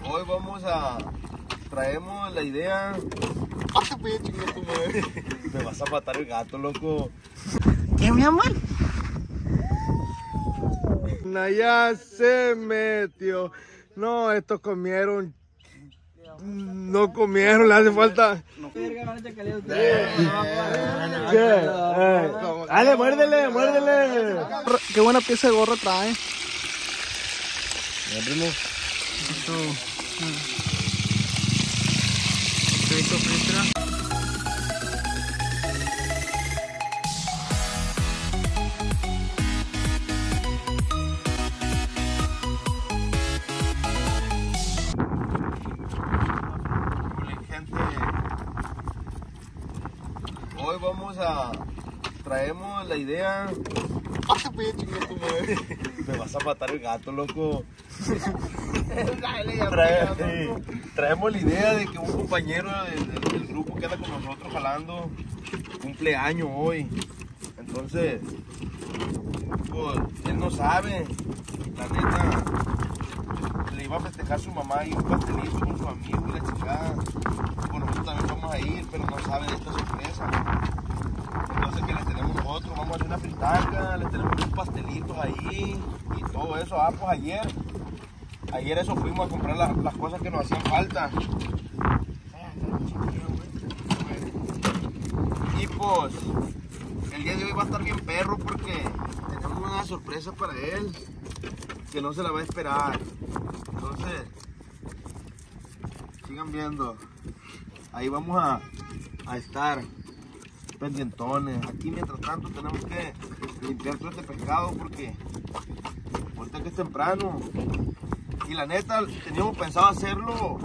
Hoy traemos la idea. Me vas a matar el gato, loco. ¿Qué, mi amor? Naya se metió. No, estos comieron. No comieron, le hace falta. Dale, muérdele, muérdele. Qué buena pieza de gorra trae. Muérdele. Hoy traemos la idea. Me vas a matar el gato, loco. Traemos la idea de que un compañero del grupo que anda con nosotros jalando cumpleaños hoy. Entonces, pues, él no sabe. La neta, le iba a festejar su mamá y un pastelito con su amigo y la chingada. Bueno, nosotros también vamos a ir, pero no sabe de esta sorpresa. Entonces, ¿qué le tenemos nosotros? Vamos a hacer una fritanga, le tenemos unos pastelitos ahí y todo eso. Ah, pues ayer eso fuimos a comprar las cosas que nos hacían falta. Y pues, el día de hoy va a estar bien perro porque tenemos una sorpresa para él que no se la va a esperar. Entonces, sigan viendo. Ahí vamos a estar pendientones. Aquí mientras tanto tenemos que limpiar todo este pescado porque ahorita que es temprano. Y la neta, teníamos pensado hacerlo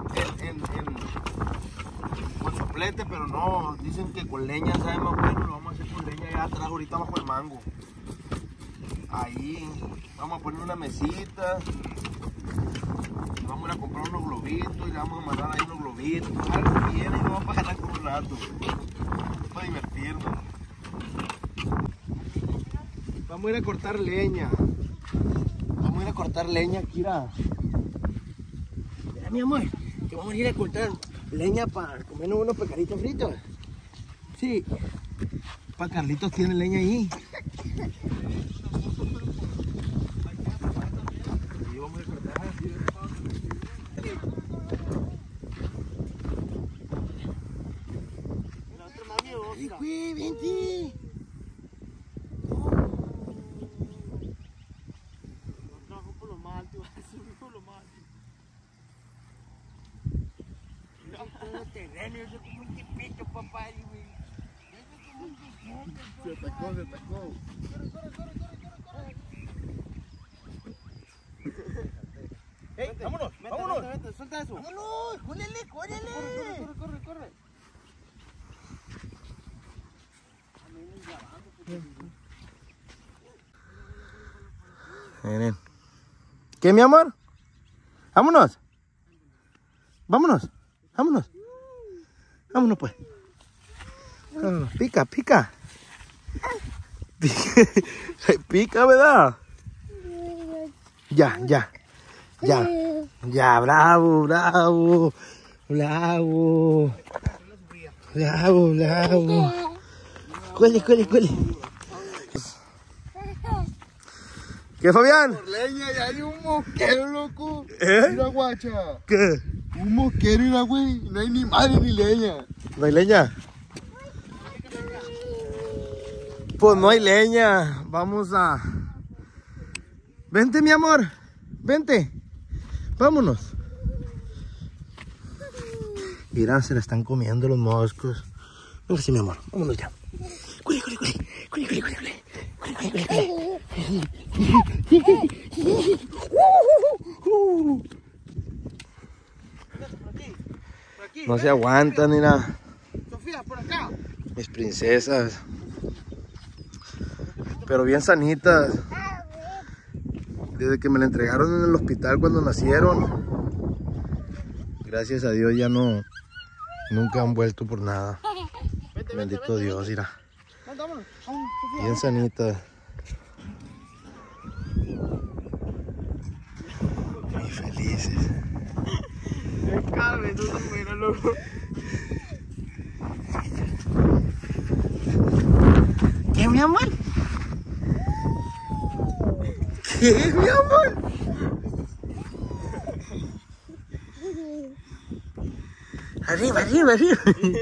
con soplete, pero no, dicen que con leña sabe más bueno, lo vamos a hacer con leña allá atrás, ahorita bajo el mango. Ahí, vamos a poner una mesita, vamos a ir a comprar unos globitos y le vamos a mandar ahí unos globitos, algo que viene y lo vamos a ganar con un rato, para divertirnos. Vamos a ir a cortar leña. Vamos a ir a cortar leña, Kira. Mira, mi amor, que vamos a ir a cortar leña para comernos unos pescaditos fritos. Sí. Para Carlitos tiene leña ahí. Y vamos a cortar. ¡Ay, vente! Se atacó, se atacó. ¡Ey, vámonos! ¡Vámonos! ¡Suelta eso! ¡Vámonos! ¡Córrele, córrele! ¡Corre, corre! Miren. ¿Qué, mi amor? ¡Vámonos! ¡Vámonos! ¡Vámonos! ¡Vámonos, pues! Vámonos. ¡Pica, pica! Pica, ¿verdad? Ya, ya. Ya. Ya, bravo, bravo. Bravo. Bravo, bravo. Cuele, cuele, cuele. ¿Qué, Fabián? Por leña y hay un mosquero, loco. Mira, guacha. ¿Qué? Un mosquero, mira, güey. No hay ni madre ni leña. ¿No hay leña? Pues no hay leña. Vamos a... Vente, mi amor. Vente. Vámonos. Mira, se la están comiendo los moscos. Venga, sí, mi amor. Vámonos ya. Cuele, cuele, cuele. Cuele, cuele, cuele, cuele. Cuele, cuele, cuele, cuele. No se aguantan, mira. Sofía, por acá. Mis princesas. Pero bien sanitas. Desde que me la entregaron en el hospital cuando nacieron. Gracias a Dios ya no. Nunca han vuelto por nada. Bendito Dios, mira. Bien sanitas. Muy feliz. dices? Me cabe, no se muera, loco. ¿Qué, mi amor? ¿Qué, mi amor? Arriba, arriba, arriba.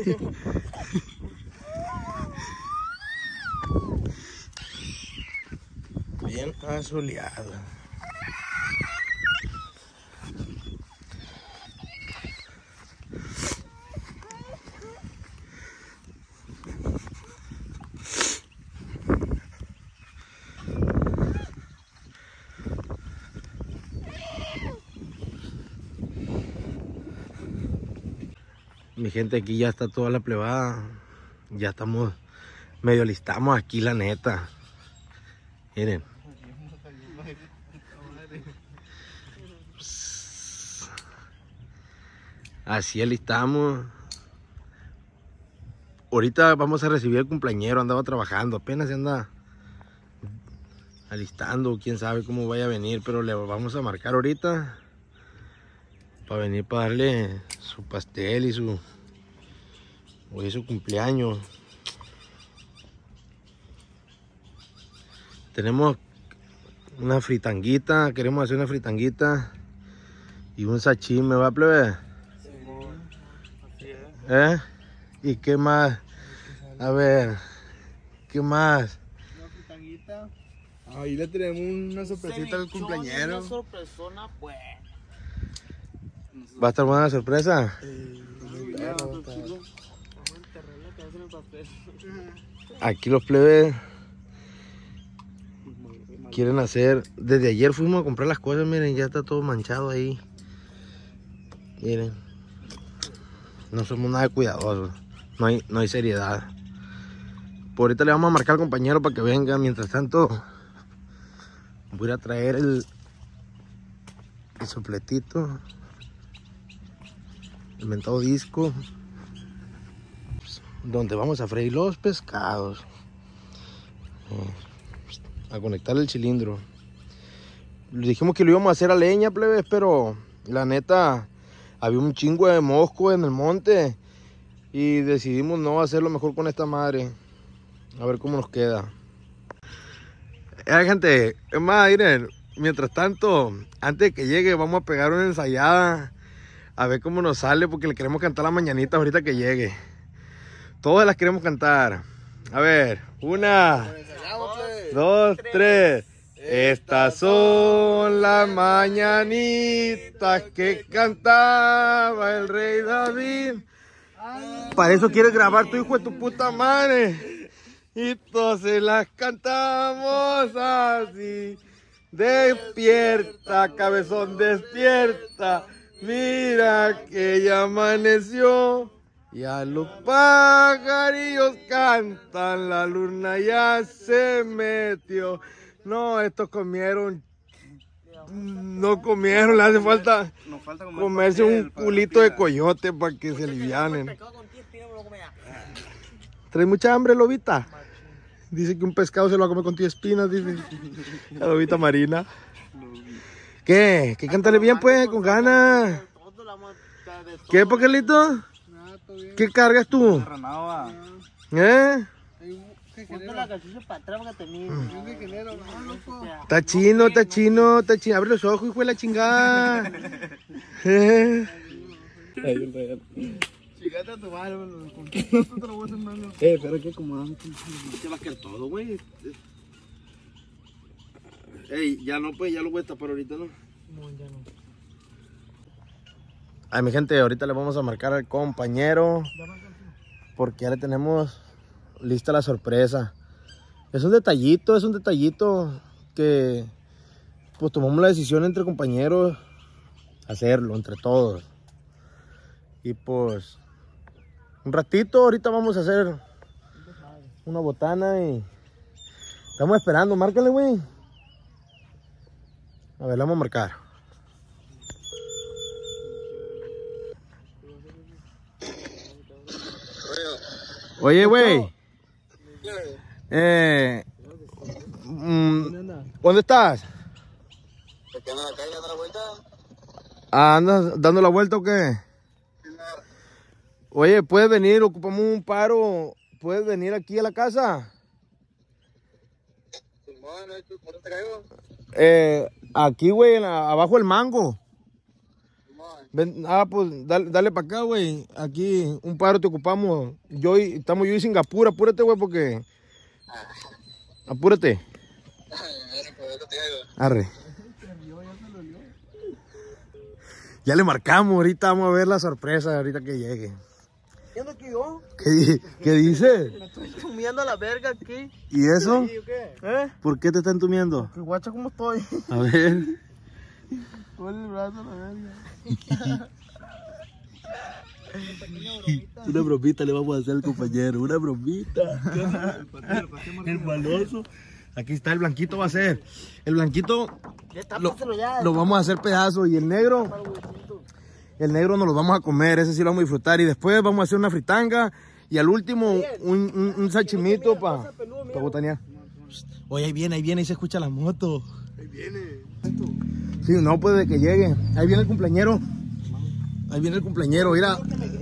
Bien asoleado. Mi gente, aquí ya está toda la plebada. Ya estamos, medio listamos aquí la neta. Miren. Así alistamos. Ahorita vamos a recibir al cumpleañero, andaba trabajando, apenas se anda alistando, quién sabe cómo vaya a venir, pero le vamos a marcar ahorita para venir para darle su pastel y su hoy es su cumpleaños. Tenemos una fritanguita, queremos hacer una fritanguita y un sashimi, ¿me va, plebe? ¿Eh? ¿Y qué más? A ver, ¿qué más? Una fritanguita. Ahí le tenemos una sorpresita al cumpleañero. Una sorpresona, pues. ¿Va a estar buena la sorpresa? Aquí los plebes quieren hacer. Desde ayer fuimos a comprar las cosas, miren, ya está todo manchado ahí. Miren, no somos nada cuidadosos, no hay seriedad. Por ahorita le vamos a marcar al compañero para que venga. Mientras tanto, voy a ir a traer el sopletito, el mentado disco, donde vamos a freír los pescados, a conectar el cilindro. Le dijimos que lo íbamos a hacer a leña, plebes, pero la neta había un chingo de mosco en el monte y decidimos no hacerlo mejor con esta madre. A ver cómo nos queda. Gente, es más, miren, mientras tanto, antes de que llegue, vamos a pegar una ensayada a ver cómo nos sale, porque le queremos cantar la mañanita ahorita que llegue. Todas las queremos cantar. A ver, 1, 2, 3. Estas son las mañanitas que cantaba el rey David. Para eso quieres grabar tu hijo de tu puta madre. Y entonces las cantamos así. Despierta, cabezón, despierta. Mira que ya amaneció. Ya los pajarillos cantan, la luna ya se metió. No, estos comieron. No comieron, le hace falta comerse un culito de coyote para que se alivianen. ¿Trae mucha hambre, lobita? Dice que un pescado se lo va a comer con 10 espinas, dice la lobita marina. ¿Qué? ¿Qué? Cántale bien, pues, con ganas. ¿Qué, Poquelito? ¿Qué cargas tú? ¿Eh? Está chino, está chino, está chino. Abre los ojos, hijo de la chingada. Chingate a tu madre, Pero que acomodamos. Se va a quedar todo, güey. Ey, ya no, pues, ya lo voy a tapar ahorita, ¿no? No, ya no. Ay, mi gente, ahorita le vamos a marcar al compañero porque ya le tenemos lista la sorpresa. Es un detallito que pues tomamos la decisión entre compañeros hacerlo, entre todos. Y pues un ratito, ahorita vamos a hacer una botana y estamos esperando, márcale, güey. A ver, le vamos a marcar. Oye, güey. ¿Dónde estás? ¿Andas dando la vuelta o qué? Oye, ¿puedes venir? Ocupamos un paro. ¿Puedes venir aquí a la casa? ¿Por te caigo? Aquí, güey, abajo el mango. Ven, pues dale para acá, güey. Aquí un paro te ocupamos. Estamos yo y Singapur. Apúrate, güey, porque... Apúrate. Arre. Ya le marcamos, ahorita vamos a ver la sorpresa, ahorita que llegue. ¿Qué ando aquí yo? ¿Qué dice? Me estoy comiendo la verga aquí. ¿Y eso? ¿Sí, o qué? ¿Por qué te están entumiendo? Que guacha cómo estoy. A ver. Con el brazo a la verga. Una bromita le vamos a hacer al compañero, una bromita. El maloso. Aquí está, el blanquito va a ser. El blanquito lo vamos a hacer pedazos y el negro nos lo vamos a comer, ese sí lo vamos a disfrutar. Y después vamos a hacer una fritanga y al último un sashimito para botanear. Oye, ahí viene, ahí se escucha la moto. Ahí viene. Sí, no, pues de que llegue. Ahí viene el cumpleañero. Ahí viene el cumpleañero, mira.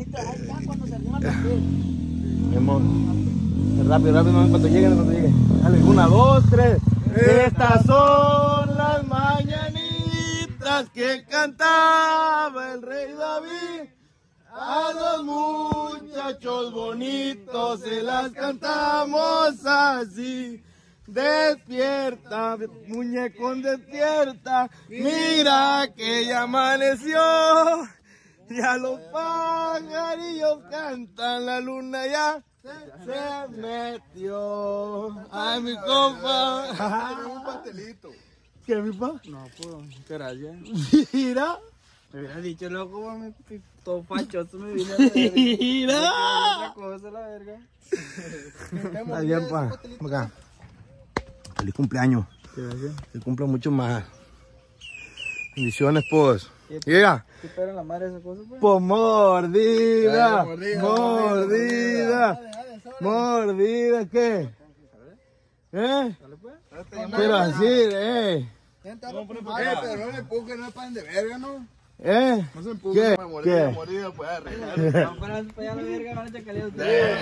Rápido, cuando llegue. Dale, 1, 2, 3. Estas son las mañanitas que cantaba el rey David. A los muchachos bonitos se las cantamos así. Despierta, muñecón, despierta. Mira que ya amaneció. Ya los pajarillos cantan, la luna ya se metió. Ay, mi compa. Un pastelito. ¿Qué, mi pa? No, pues, gracias. Mira. Me hubieras dicho, loco, mami, todo fachoso me vine a la verga. Mira. Otra cosa, la verga. Está bien, pa. Acá. Feliz cumpleaños. Gracias. Que cumpla mucho más. Bendiciones, pues. Llega. ¿Qué espera la madre de esa cosa, pues? Pues mordida. Mordida. Mordida, ¿qué? Dale, pues. Pero así, Pero no le empujes, no es pan de verga, ¿no? No se empuje. ¿Qué? Mordida, pues arreglar. Vamos para allá la verga, van a chacalear ustedes.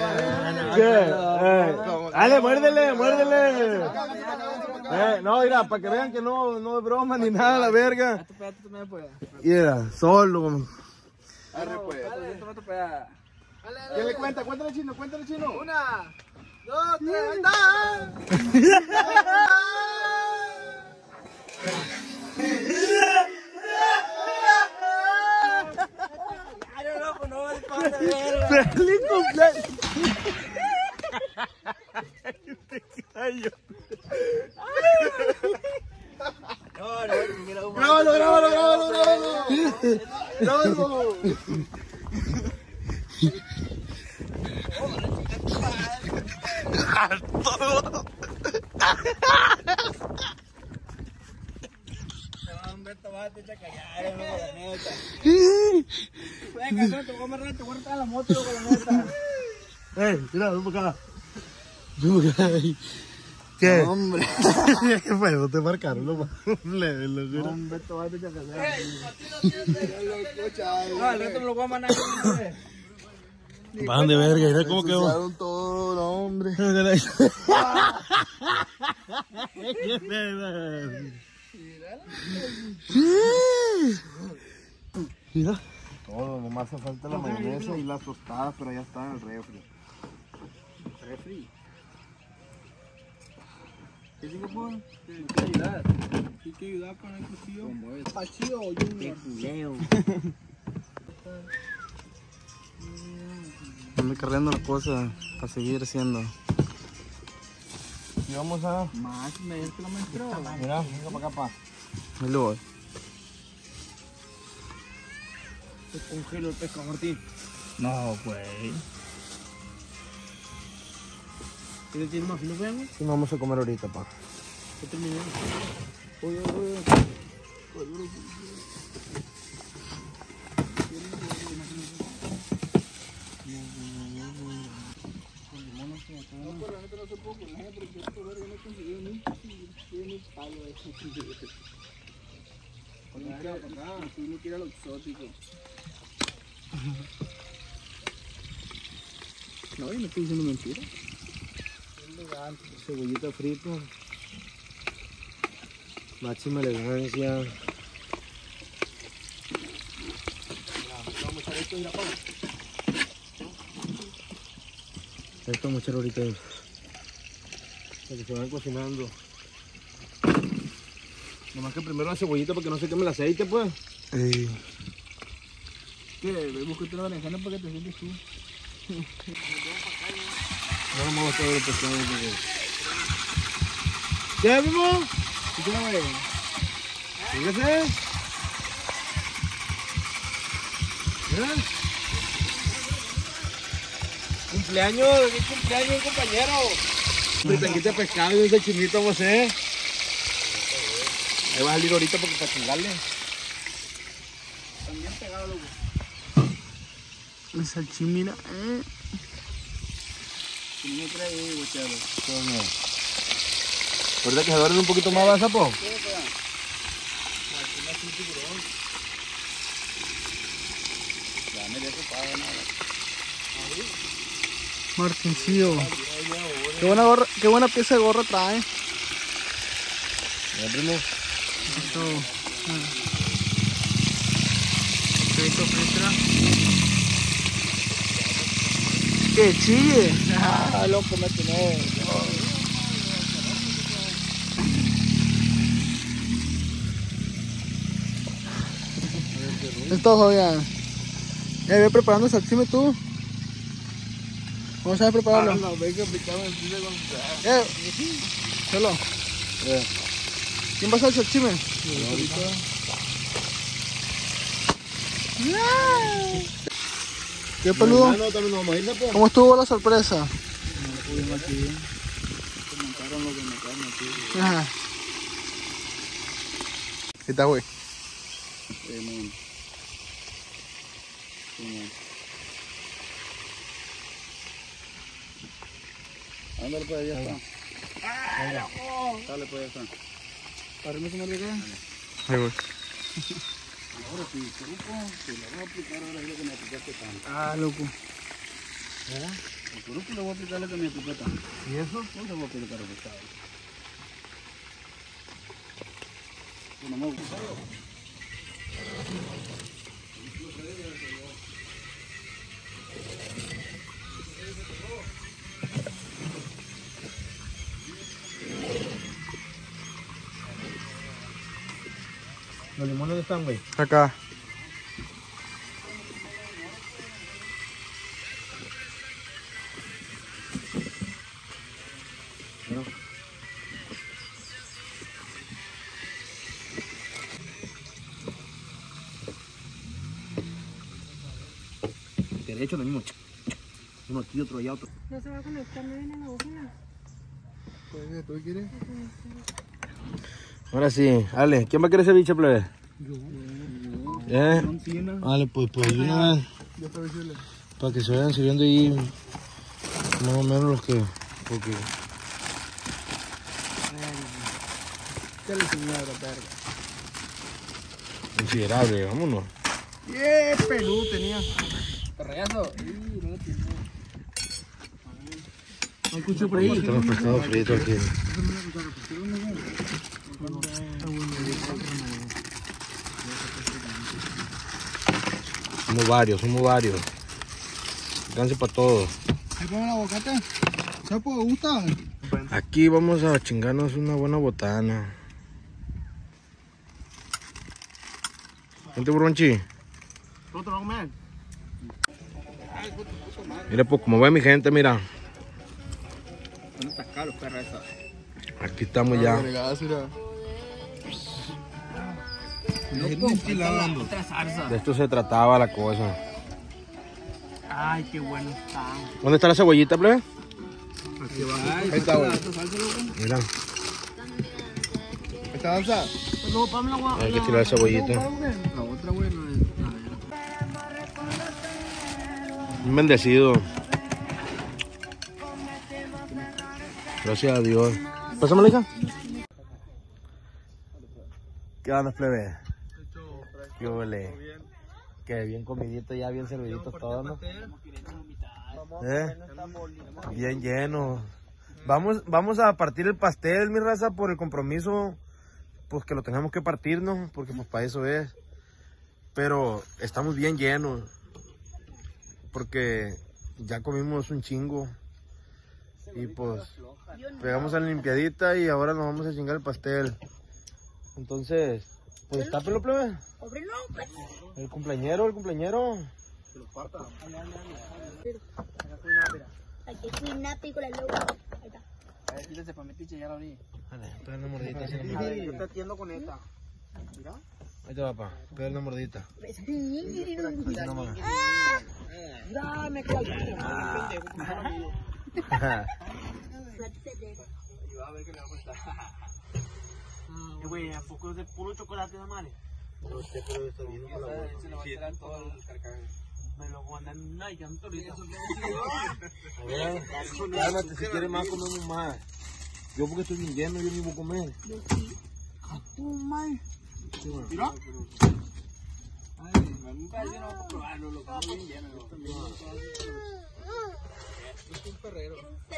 ¿Qué? Dale, muérdele. No, mira, para que vean que no es broma ni nada, la verga. Tú me puedes. Mira, solo. Arre, pues. ¿Qué le cuenta? Cuéntale chino. 1, 2, 3, ahí está. ¡Feliz cumpleaños! Grábalo. Venga, te voy a amarrar, te voy a rentar la moto, loco, la neta. Mira, ven para acá. ¿Qué? Hombre. ¿Qué fue? ¿No te marcaron? No, locura. Hombre, te vas a chacalear. No, No, el resto me lo voy a mandar. Van de verga, mira cómo quedó. Ensuciaron todo, no, hombre. Mira. Todo, nomás hace falta la mayonesa y las tostadas, pero ya está en el refri. Refri. ¿Qué sigue, por? ¿Qué ayudar? ¿Qué que ayudar con el cuchillo? Pachillo, yo Ando cargando la cosa para seguir haciendo. Y vamos a... Más, me dice que lo mostró. Mira, venga para acá, pa. Ahí lo voy. Te congelo el pescado, Martín. No, güey. ¿Quieres decir más fino, güey? Sí, vamos a comer ahorita, pa. ¿Qué terminé? Oye. para acá. Tú no quieres lo exótico. No, yo no estoy diciendo mentira. Cebollita frito. Máxima elegancia. Vamos a echar esto y la pava. Esto vamos a echar ahorita ahí. Para que se van cocinando. Nomás que primero la cebollita para que no se queme el aceite, pues. ¿Qué? Búscate una berenjena para que te sientes tú. No vamos a todo el pescado. ¿Qué, Mimo? ¿Qué quieres, güey? Fíjese. Mira. Cumpleaños, ¿qué cumpleaños, compañero? Un tanquito de pescado y ese chinito, vamos a hacer. Ahí va a salir ahorita porque para chingarle. También pegado, loco. El salchimina, Si no me trae, guachado. Ahorita que se duerme un poquito más, ¿va, sapo? Martincillo. Qué buena pieza de gorra trae. Ya, primo. Esto. Esto filtra. ¡Que chille! ¡Ah, loco, me tenés! Esto, joya. Ve preparando el salchime tú. Vamos a prepararlo. Solo. ¿Quién va a hacer el salchime? ¿Qué peludo? ¿Cómo estuvo la sorpresa? Ajá. ¿Qué tal, güey? Ándale, pues, ya está. Dale, pues, ya está. ¿Para mí se me olvidó? Ahí voy. Ahora sí, truco, te lo voy a aplicar ahora es lo que me aplicaste tanto. Ah, loco. ¿Verdad? El truco le voy a aplicar lo que me aplicó tanto. ¿Y eso? No te voy a aplicar lo que estaba. No me gusta. ¿Los limones dónde están, güey? Acá. No. Derecho, lo mismo. Uno aquí, otro allá, otro. ¿No se va a conectar nadie en la bocina? Pues, ¿tú quieres? Ahora sí, Ale, ¿quién va a querer ceviche, plebe? Yo. Vale, pues de una vez. Yo para decirle. Para que se vayan sirviendo ahí más o menos los que... Porque... ¿Qué le señora, verga? Considerable, vámonos. ¡Qué peludo tenía! Perreazo. No tiene. ¿Hay cuchillo por ahí? Estamos pescado frito aquí. Somos varios. Alcance para todos. Ahí pongo el aguacate. ¿Sapo, gusta? Aquí vamos a chingarnos una buena botana. Gente bronchi. Mira, pues como ve mi gente, mira. ¿Dónde está caro, perra esa? Aquí estamos ya. Otra salsa. De esto se trataba la cosa. Ay, qué bueno está. ¿Dónde está la cebollita, plebe? Aquí va. Ahí está, güey. Mira, ¿Esta salsa? hay que tirar el cebollita. La otra, güey, no es. Un bendecido. Gracias a Dios. Pásamela, hija. ¿Qué onda, plebe? Qué ole. Que bien comidito, ya bien servidito todo, ¿no? Bien lleno. Vamos a partir el pastel, mi raza, por el compromiso, pues que lo tengamos que partir, ¿no? Porque pues para eso es. Pero estamos bien llenos, porque ya comimos un chingo. Y pues pegamos a la limpiadita y ahora nos vamos a chingar el pastel. Entonces, pues tápelo, plebe. El cumpleañero. Que lo parta. Aquí es una película loca. Ahí está. A ver, quítese para metiche, ya lo abrí. Vale, pega una mordidita. A ver, yo te atiendo con esta. Mira. Ahí te va, papá. Pega una mordidita. Nomás. Mira, me caí. Yo a ver qué me va a costar. Güey, ¿a poco es de puro chocolate, no madre? No sé, pero está bien con la bolsa. Se lo va a tirar todo el carcaj. Me lo voy a mandar en una llanta ahorita. A ver, cálmate, si quieres más comemos más. Yo porque estoy bien lleno, yo ni voy a comer. ¿Mira? Ay, me parece no puedo probarlo, lo como bien lleno. Es un ferrero.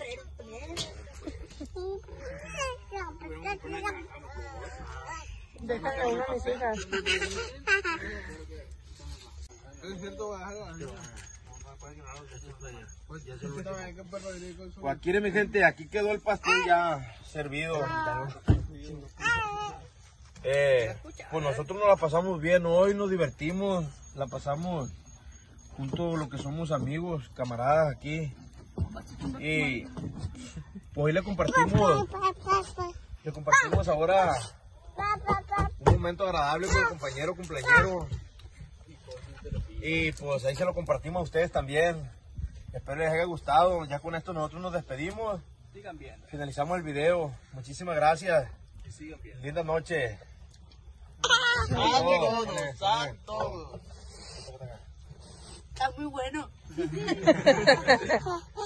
Déjale a una de mis hijas. Es cierto, bájalo. Pues aquí, mi gente, aquí quedó el pastel ya servido. Pues nosotros nos la pasamos bien hoy, nos divertimos, la pasamos junto a lo que somos amigos, camaradas aquí. Y pues hoy le compartimos ahora un momento agradable con el compañero cumpleañero. Y pues ahí se lo compartimos a ustedes también. Espero les haya gustado. Ya con esto nosotros nos despedimos. Sigan viendo. Finalizamos el video. Muchísimas gracias. Que sigan viendo. Linda noche. Todo. Está muy bueno.